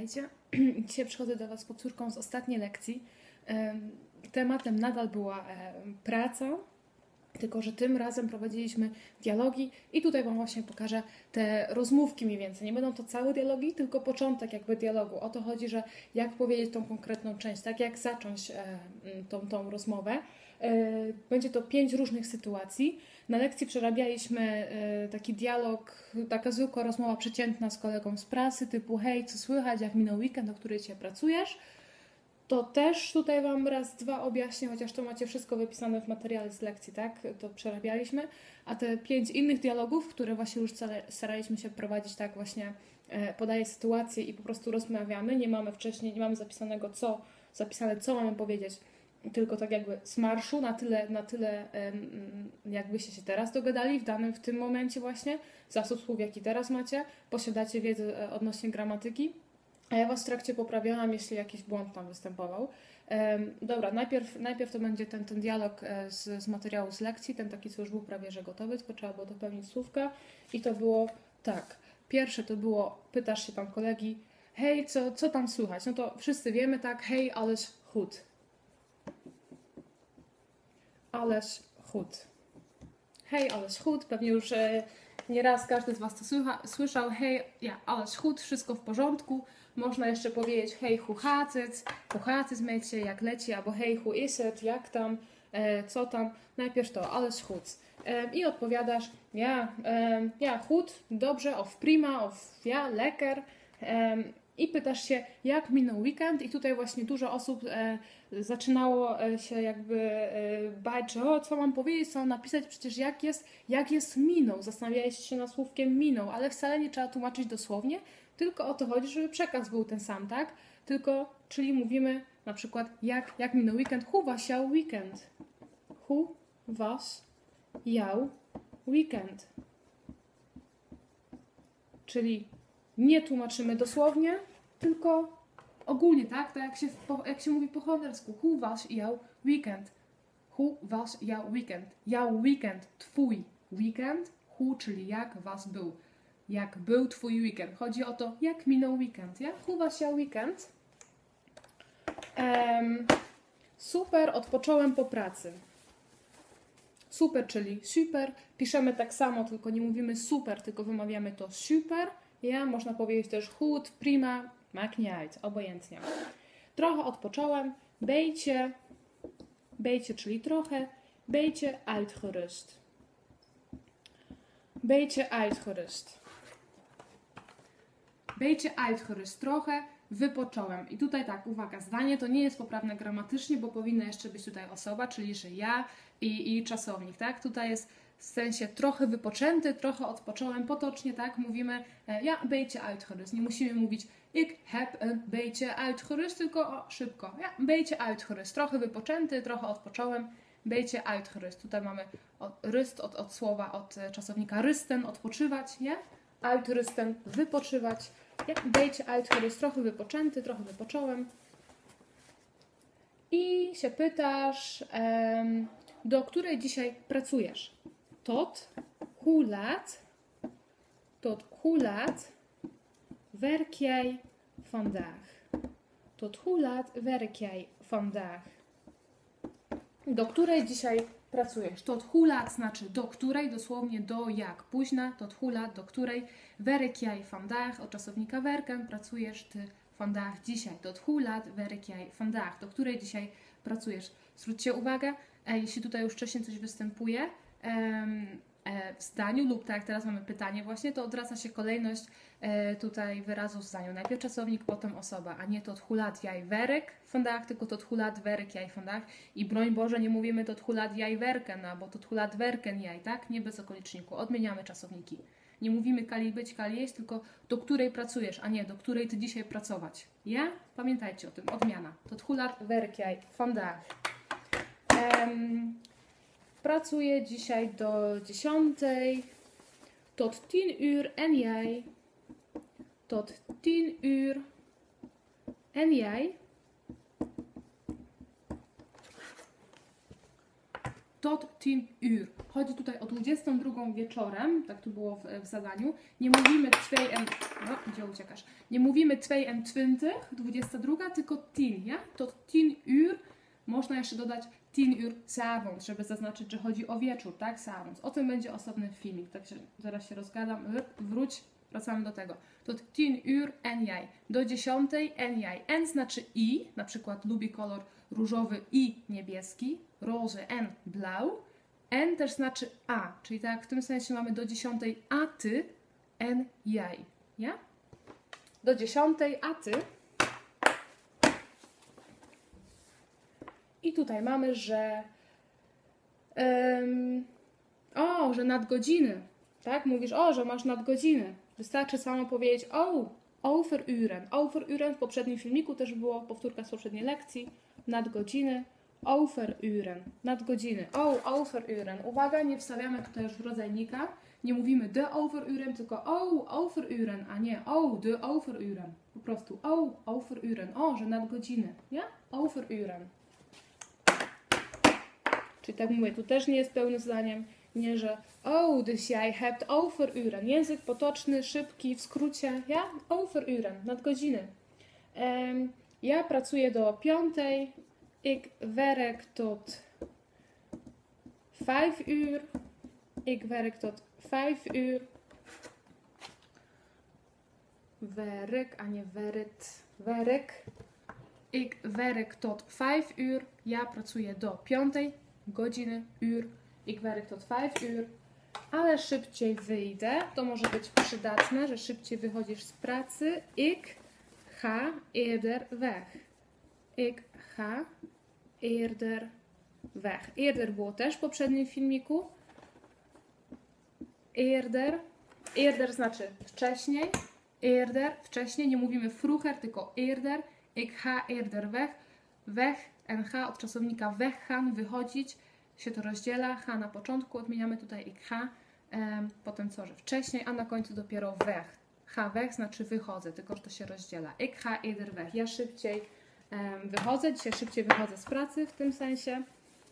witajcie. Dzisiaj przychodzę do Was z powtórką z ostatniej lekcji. Tematem nadal była praca, tylko że tym razem prowadziliśmy dialogi i tutaj Wam właśnie pokażę te rozmówki mniej więcej. Nie będą to całe dialogi, tylko początek jakby dialogu. O to chodzi, że jak powiedzieć tą konkretną część, tak jak zacząć tą rozmowę. Będzie to 5 różnych sytuacji. Na lekcji przerabialiśmy taki dialog, taka zwykła rozmowa przeciętna z kolegą z pracy, typu hej, co słychać, jak minął weekend, o który dzisiaj pracujesz. To też tutaj Wam raz, dwa objaśnię, chociaż to macie wszystko wypisane w materiale z lekcji, tak? To przerabialiśmy. A te 5 innych dialogów, które właśnie już staraliśmy się prowadzić, tak właśnie podaję sytuację i po prostu rozmawiamy. Nie mamy zapisanego co mamy powiedzieć, tylko tak jakby z marszu, na tyle jakbyście się teraz dogadali w tym momencie właśnie, zasób słów jaki teraz macie, posiadacie wiedzę odnośnie gramatyki, a ja Was w trakcie poprawiałam, jeśli jakiś błąd tam występował. Dobra, najpierw to będzie ten dialog z materiału z lekcji, ten taki, co już był prawie że gotowy, tylko trzeba było dopełnić słówka i to było tak. Pierwsze to było, pytasz się tam kolegi, hej, co tam słychać? No to wszyscy wiemy, tak, hej, alles goed. Alles goed. Hej, alles goed. Pewnie już nieraz każdy z Was to słyszał. Hej, ja, alles goed, wszystko w porządku. Można jeszcze powiedzieć hej, hoe gaat het met je, jak leci, albo hej, hoe is het, jak tam, co tam. Najpierw to, alles goed. I odpowiadasz, ja, goed, dobrze, of prima, of ja, lekker. I pytasz się, jak minął weekend, i tutaj właśnie dużo osób zaczynało się jakby bać, że co mam powiedzieć, co mam napisać, przecież jak jest minął, zastanawialiście się nad słówkiem minął, ale wcale nie trzeba tłumaczyć dosłownie, tylko o to chodzi, żeby przekaz był ten sam, tak? Czyli mówimy na przykład, jak minął weekend, hoe was jouw weekend? Hoe was jouw weekend? Czyli nie tłumaczymy dosłownie, tylko ogólnie, tak? Tak jak się mówi po holendersku. Hoe was jouw weekend? Hoe was jouw weekend? Jouw weekend, twój weekend. Hoe, czyli jak was był. Jak był twój weekend. Chodzi o to, jak minął weekend, ja? Hoe was jouw weekend? Super, odpocząłem po pracy. Super, czyli super. Piszemy tak samo, tylko nie mówimy super, tylko wymawiamy to super. Ja, można powiedzieć też goed, prima, maakt niet uit, obojętnie. Trochę odpocząłem, beetje, czyli trochę, beetje uitgerust. Beetje uitgerust. Beetje uitgerust, trochę wypocząłem. I tutaj tak, uwaga, zdanie to nie jest poprawne gramatycznie, bo powinna jeszcze być tutaj osoba, czyli że ja i czasownik, tak? Tutaj jest w sensie trochę wypoczęty, trochę odpocząłem, potocznie, tak? Mówimy ja, beetje uitgerust. Nie musimy mówić ik heb een beetje uitgerust, tylko szybko. Ja, beetje uitgerust. Trochę wypoczęty, trochę odpocząłem, beetje uitgerust. Tutaj mamy rust od słowa, od czasownika rusten, odpoczywać, nie? Uitrusten, wypoczywać. Ja, beetje uitgerust, trochę wypoczęty, trochę wypocząłem. I się pytasz, do której dzisiaj pracujesz? Tot hoe laat werk jij vandaag? Tot hoe laat werk jij vandaag? Do której dzisiaj pracujesz? Tot hoe laat znaczy do której, dosłownie do jak późna. Tot hoe laat, do której. Werk jij vandaag, od czasownika werken, pracujesz ty vandaag dzisiaj. Tot hoe laat werk jij vandaag? Do której dzisiaj pracujesz? Zwróćcie uwagę, jeśli tutaj już wcześniej coś występuje w zdaniu lub tak jak teraz mamy pytanie właśnie, to odwraca się kolejność tutaj wyrazu w zdaniu. Najpierw czasownik, potem osoba, a nie tot hoe laat jij werk vandaag, tylko tot hoe laat werk jij vandaag. I broń Boże, nie mówimy tot hoe laat jij werken, albo tot hoe laat werken jij, tak? Nie bez okoliczniku. Odmieniamy czasowniki. Nie mówimy kali być, kali jeść, tylko do której pracujesz, a nie do której ty dzisiaj pracować. Ja? Pamiętajcie o tym. Odmiana. Tot hoe laat werk jij vandaag. Pracuję dzisiaj do 10. Tot 10 uur en jij? Tot 10 uur en jij? tot 10 uur. Chodzi tutaj o 22 wieczorem, tak tu było w zadaniu. Nie mówimy 22, gdzie uciekasz? Nie mówimy 22, 22, tylko 10, ja? Tot 10 uur. Można jeszcze dodać 10 uur s'avonds, żeby zaznaczyć, że chodzi o wieczór, tak? S'avonds. O tym będzie osobny filmik, tak zaraz się rozgadam. Wróć, wracamy do tego. Tot 10 uur en jij. Do 10 en jij. En znaczy i, na przykład lubi kolor różowy i niebieski, roze en blauw. En też znaczy a, czyli tak w tym sensie mamy do 10 a ty, en jij. Ja? Do 10 a ty. I tutaj mamy, że że nadgodziny, tak? Mówisz, że masz nadgodziny. Wystarczy samo powiedzieć, overuren. Overuren w poprzednim filmiku też było, powtórka z poprzedniej lekcji. Nadgodziny, overuren. Nadgodziny, overuren. Uwaga, nie wstawiamy tutaj już rodzajnika. Nie mówimy de overuren, tylko overuren, a nie de overuren. Po prostu overuren. Że nadgodziny, ja? Overuren. Czyli tak mówię, tu też nie jest pełnym zdaniem, nie, że dus jij hebt overuren. Język potoczny, szybki, w skrócie, ja? Overuren, nadgodziny. Ja pracuję do 5. Ik werk tot 5 uur. Ik werk tot 5 uur. Werk, a nie weryt. Werk. Ik werk tot 5 uur. Ja pracuję do 5 godziny, uur. Ik werk tot 5 uur. Ale szybciej wyjdę. To może być przydatne, że szybciej wychodzisz z pracy. Ik ga eerder weg. Ik ga eerder weg. Eerder było też w poprzednim filmiku. Eerder. Eerder znaczy wcześniej. Eerder, wcześniej. Nie mówimy vroeger, tylko eerder. Ik ga eerder weg. Weg en ga od czasownika weggaan, wychodzić. Się to rozdziela. Ha na początku odmieniamy tutaj ik ga. Potem co, że wcześniej, a na końcu dopiero weg. Ga weg znaczy wychodzę, tylko że to się rozdziela. Ik ga eerder weg. Ja szybciej wychodzę. Dzisiaj szybciej wychodzę z pracy w tym sensie.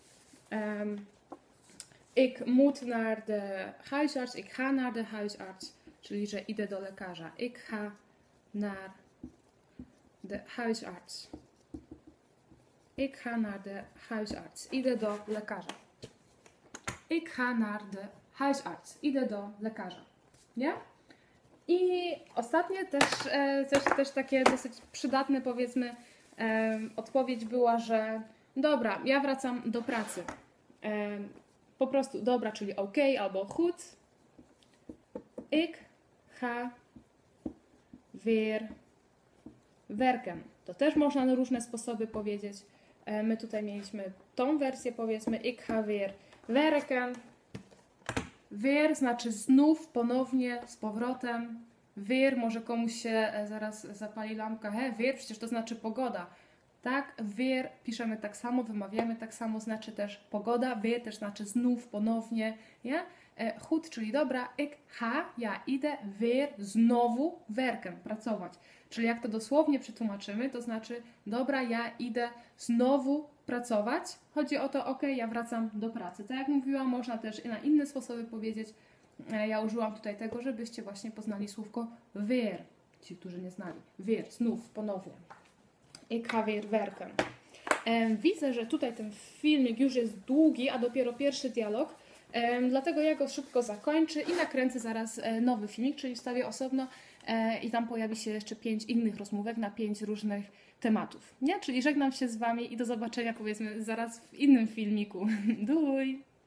Ik moet naar de huisarts. Ik ga naar de huisarts. Czyli, że idę do lekarza. Ik ga naar de huisarts. Ik ga naar de huisarts. Idę do lekarza. Ik ga naar de huisarts. Idę do lekarza. Nie? I ostatnie też takie dosyć przydatne, powiedzmy, odpowiedź była, że dobra, ja wracam do pracy. Po prostu dobra, czyli ok albo goed. Ik ga weer werken. To też można na różne sposoby powiedzieć. My tutaj mieliśmy tą wersję, powiedzmy, ik ga weer werken. Weer znaczy znów, ponownie, z powrotem. Weer, może komuś się zaraz zapali lampka. Weer, przecież to znaczy pogoda. Tak, weer piszemy tak samo, wymawiamy tak samo, znaczy też pogoda. Weer też znaczy znów, ponownie. Ja? Goed, czyli dobra. Ik ga, ja idę, weer, znowu, werken, pracować. Czyli jak to dosłownie przetłumaczymy, to znaczy dobra, ja idę znowu pracować. Chodzi o to, ok, ja wracam do pracy. Tak jak mówiłam, można też na inne sposoby powiedzieć. Ja użyłam tutaj tego, żebyście właśnie poznali słówko weer. Ci, którzy nie znali. Weer, znów, ponownie. Ik ga weer werken. Widzę, że tutaj ten filmik już jest długi, a dopiero pierwszy dialog. Dlatego ja go szybko zakończę i nakręcę zaraz nowy filmik, czyli wstawię osobno i tam pojawi się jeszcze 5 innych rozmówek na 5 różnych tematów. Nie? Czyli żegnam się z Wami i do zobaczenia, powiedzmy, zaraz w innym filmiku. Doei!